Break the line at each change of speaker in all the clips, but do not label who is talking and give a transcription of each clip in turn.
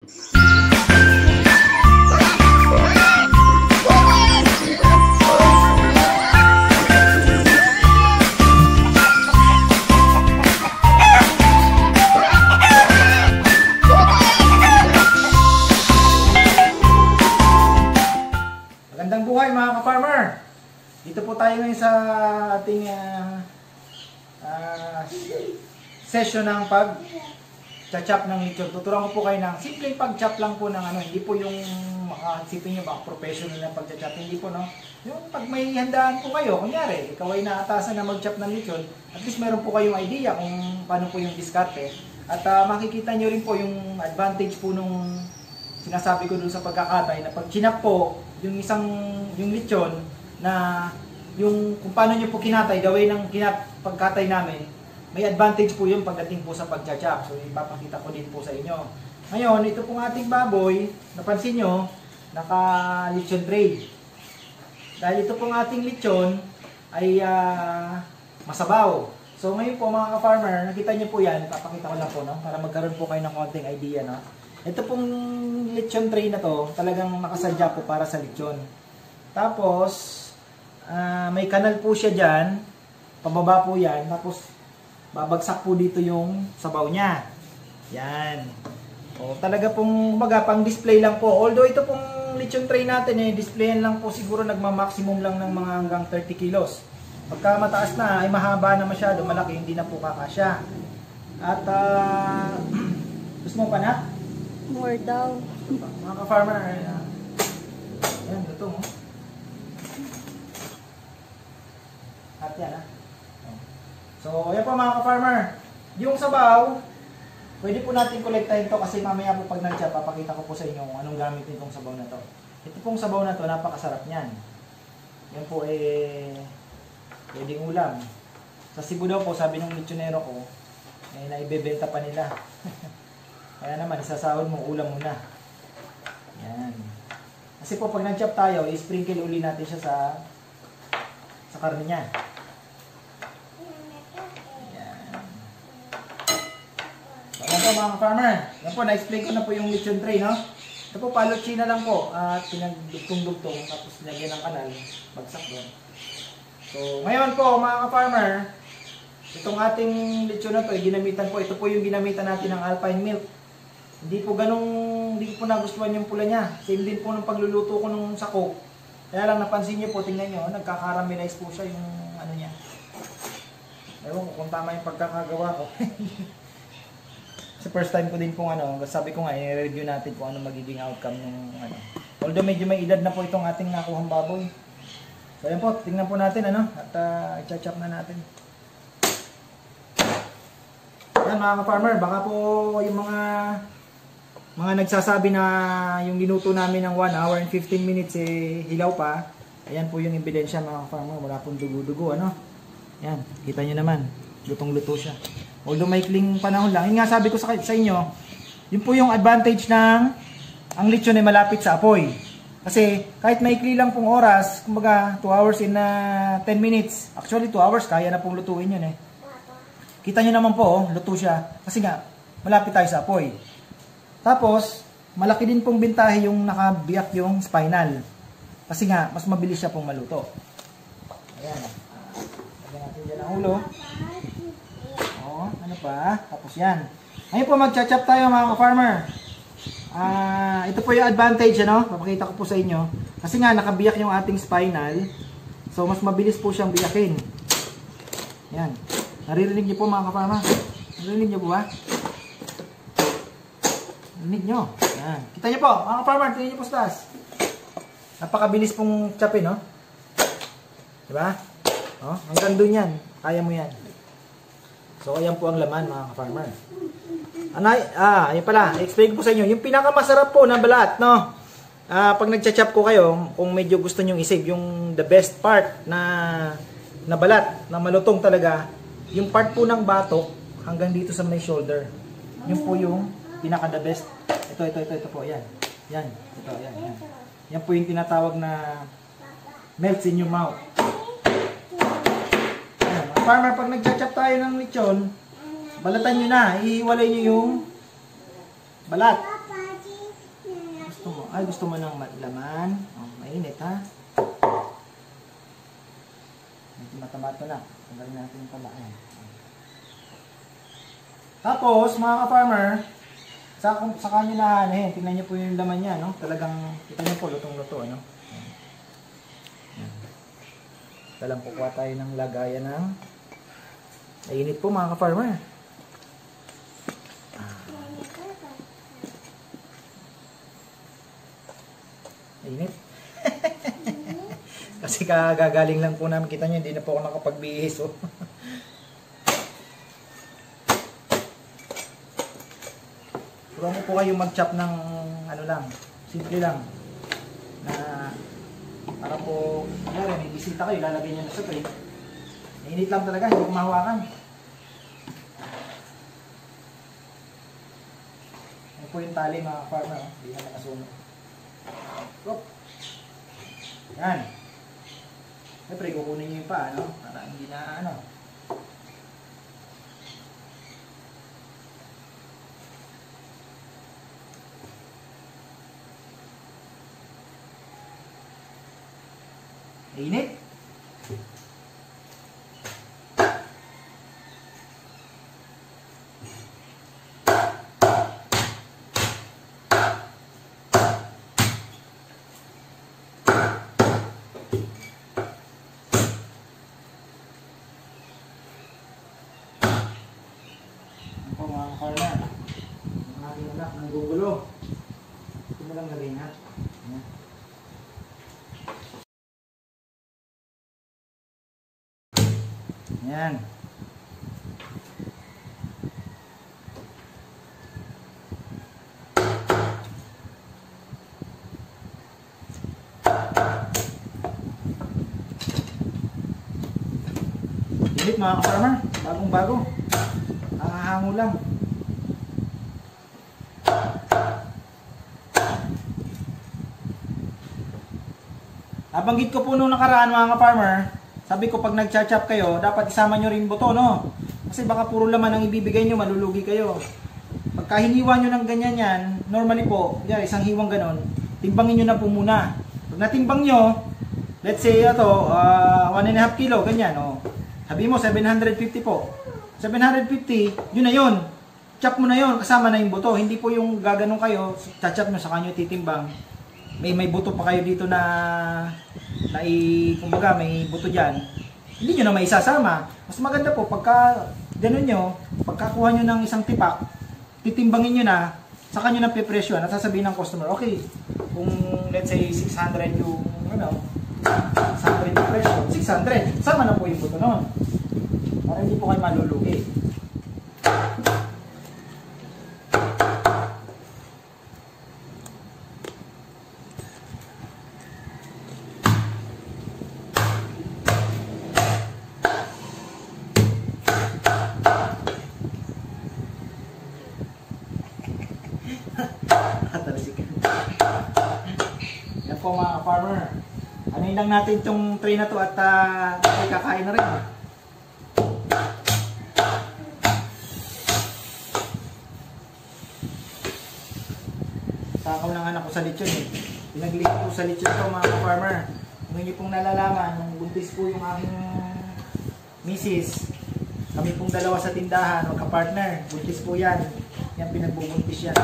Magandang buhay mga ka-farmer! Dito po tayo ngayon sa ating session ng pag-chop ng lechon. Tuturuan ko po kayo ng simpleng pag-chop lang po ng hindi po yung makasipin nyo ba professional na pag-chop, hindi po no. Yung pag may handaan po kayo, kunyari, ikaw ay naatasan na mag-chop ng lechon, at least meron po kayong idea kung paano po yung diskarte. At makikita nyo rin po yung advantage po nung sinasabi ko dun sa pagkakatay na pag chinap po yung lechon na yung kung paano nyo po kinatay, gawin ng pagkatay namin, may advantage po yun pagdating po sa pag-chop. So ipapakita ko din po sa inyo. Ngayon, ito pong ating baboy, napansin nyo, naka-lechon tray. Dahil ito pong ating lechon ay masabaw. So ngayon po mga ka-farmer, nakita nyo po yan, ipapakita ko lang po no, para magkaroon po kayo ng konting idea. No? Ito pong lechon tray na to, talagang nakasadya po para sa lechon. Tapos, may kanal po siya dyan, pababa po yan, tapos babagsak po dito yung sabaw niya. Yan. O, talaga pong pang display lang po. Although ito pong lechon tray natin, displayan lang po siguro nagma-maximum lang ng mga hanggang 30 kilos. Pagka mataas na, ay mahaba na masyado, malaki, hindi na po kakasya. At, gusto mo pa na?
More daw.
Mga ka-farmer, ayan, ito mo. At yan So, ayan po mga ka-farmer. Yung sabaw, pwede po natin kolektahin to kasi mamaya po pag nag-chop, papakita ko po sa inyo anong gamit nitong sabaw na to. Ito pong sabaw na to, napakasarap niyan. Yan po pwedeng ulam. Sa Cebu daw po, sabi ng lechonero ko, naibebenta pa nila. Kaya naman, isasahod mo, ulam muna. Yan. Kasi po pag nag-chop tayo, i-sprinkle uli natin siya sa karne niya. Yan. So, yan po mga farmer. Yan po, na-explain ko na po yung lechon tray, no? Ito po, palochina lang po. At pinagdugtong-dugtong, tapos nilagyan ng kanal. Bagsak doon. So, ngayon po mga farmer, itong ating lechon na to, ginamitan po. Ito po yung ginamitan natin ng Alpine milk. Hindi ko nagustuhan yung pula niya. Same din po ng pagluluto ko nung sa Coke. Kaya lang napansin niyo po, tingnan niyo, nagkakaramelize po siya yung ano niya. Ewan ko kung tama yung pagkakagawa ko. Sa first time ko din pong sabi ko nga, i-review natin kung ano magiging outcome ng Although medyo may edad na po itong ating nakuhang baboy. So ayan po, tingnan po natin at i-chop na natin. Yan mga ka-farmer, baka po yung mga nagsasabi na yung linuto namin ng 1 hour and 15 minutes hilaw pa. Ayan po yung ebidensya mga ka-farmer, wala pong dugo-dugo Yan, kita nyo naman, lutong-luto siya. Although maikling panahon lang, yung nga sabi ko sa inyo, yun po yung advantage ng ang lechon ay malapit sa apoy. Kasi kahit maikli lang pong oras, kumbaga 2 hours in 10 minutes, actually 2 hours kaya na pong lutuin yun Kita nyo naman po, luto siya. Kasi nga, malapit tayo sa apoy. Tapos, malaki din pong bintahe yung nakabiyak yung spinal. Kasi nga, mas mabilis siya pong maluto. Ayan. Lagyan natin dyan ang ulo. Ano pa? Tapos yan. Ngayon po, mag-chop tayo mga ka-farmer. Ito po yung advantage, papakita ko po sa inyo. Kasi nga, nakabiyak yung ating spinal. So, mas mabilis po siyang biyakin. Yan. Naririnig niyo po mga ka-farmer? Naririnig niyo po ba? Narinig niyo. Yan. Kita niyo po, mga ka-farmer, tingnan niyo po sa taas. Napakabilis pong chopin, Diba? Hanggang doon yan. Kaya mo yan. So, ayan po ang laman mga ka-farmer. Ayun pala, explain ko sa inyo. Yung pinakamasarap po na balat, pag nagcha-chop ko kayo, kung medyo gusto nyo i-save, yung the best part na balat, na malutong talaga, yung part po ng batok hanggang dito sa may shoulder. Yun po yung pinaka the best. Ito po, yan. Yan, ito, yan. Yan po yung tinatawag na melts in your mouth. Ayan, mga farmer, pag nagcha-chop tayo ng lechon, balatan nyo na, ihiwalay nyo yung balat. Ay, gusto mo ng laman? Oh, mainit ha? Medyo mataba ito na. Tanggalin natin yung taba. Ayan. Tapos, mga ka-farmer, sa kanila, tingnan niyo po yung laman niya, no? Talagang, kita niyo po, lutong-luto, ano? Ayan. Talang kukuha tayo ng lagayan ng mainit po, mga ka-farmer. Mainit. Kasi kagagaling lang po namin, kita nyo, hindi na po ako nakapagbihis. Oh. Turuan mo po kayo mag-chop ng ano lang, simple lang. Na para po, may bisita kayo, lalagay nyo na sa tray. Mainit lang talaga, hindi ko mahawakan. Ano po yung tali mga farmer, oh. Hindi na nakasunog. Op. Yan. Siyempre, kukunin nyo yung pa, ano? Para hindi na, ano. Init. Mga karna, ang aking anak nanggugulo. Ito mo lang lagay na. Ayan. Init mga ka-farmer, bagong-bago. Hango lang. Nabanggit ko po nung nakaraan mga ka-farmer, sabi ko pag nag-chop kayo, dapat isama nyo rin buto, no? Kasi baka puro laman ang ibibigay nyo, malulugi kayo. Pagka hiniwa nyo ng ganyan yan, normally po, isang hiwang ganon, timbangin nyo na po muna. Pag natimbang nyo, let's say ito, 1.5 kilo, ganyan, oh. Sabi mo, 750 po. 750, yun na yun. Chop mo na yun, kasama na yung buto. Hindi po yung gaganong kayo, chachap nyo sa kanyo titimbang. May buto pa kayo dito na kumbaga may buto dyan. Hindi nyo na may isasama. Mas maganda po, pagka ganun nyo, pagkakuha nyo ng isang tipak, titimbangin nyo na, sa kanyo na pipresyon at sasabihin ng customer, okay, kung let's say 600 yung, 600 yung presyo, 600, sama na po yung buto nun. Para hindi po kayo malulugi. Yan po mga farmer. Anuin lang natin itong tray na to at kakain na rin. Takaw ng anak ko sa lechon eh. Pinagliit ko sa lechon to mga farmer. Kung hindi pong nalalaman, nung buntis po yung aking misis, kami pong dalawa sa tindahan, magka-partner, buntis po yan. Yan pinagbubuntis yan.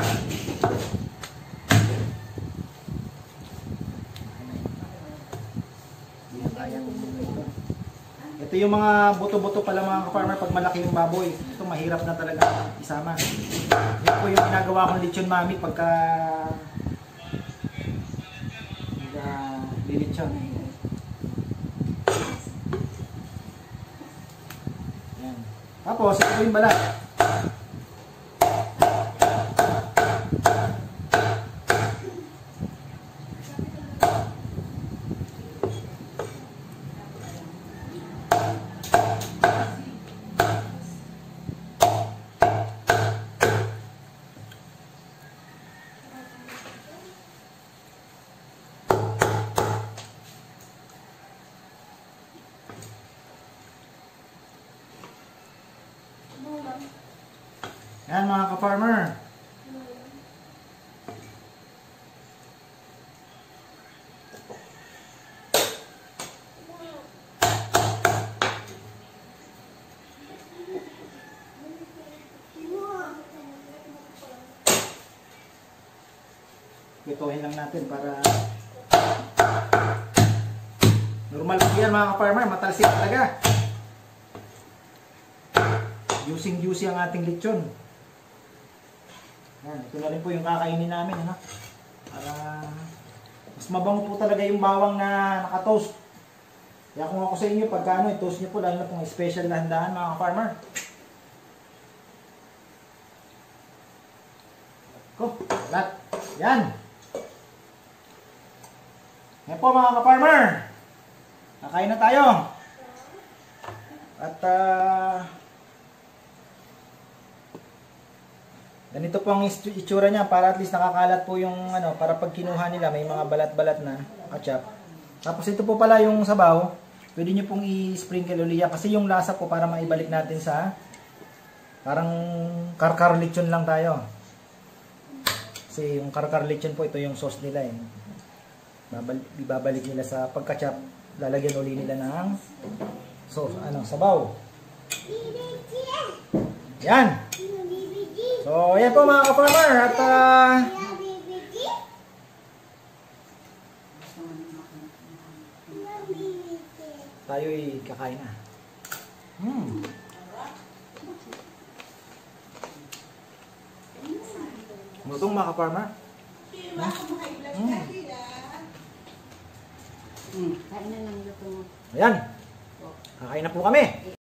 Ito yung mga buto-buto pala mga farmer pag malaki yung baboy. Ito mahirap na talaga isama. Ito po yung ginagawa kong lechon mami pagka lilechon. Yan. Tapos ito yung balat. Yan mga ka-farmer. Pituhin lang natin para normal po yan mga ka-farmer, matalsik talaga. Juicing-juicy ang ating lechon. Yan, ito na rin po yung kakainin namin, ano? Para mas mabango po talaga yung bawang na nakatoast. Kaya kung ako sa inyo, pagka ano, i-toast nyo po, lalo na pong special na handaan mga ka-farmer. Ko, lahat. Yan. Yan po mga ka-farmer. Kakain na tayo. At ganito po ang itsura niya para at least nakakalat po yung ano, para pag kinuha nila may mga balat-balat na ketchup. Tapos ito po pala yung sabaw. Pwede nyo pong i-sprinkle ulit yan kasi yung lasa po para maibalik natin sa parang karkar lechon lang tayo. Kasi yung karkar lechon po ito yung sauce nila eh. Ibabalik nila sa pagkachap, lalagyan uli nila ng sauce, ano, sabaw. Yan. So, yan po mga ka-farmer at tayo'y kakain na. Lutong mga ka-farmer.
Kain na lang luto mo.
Ayan. Kakain na po kami.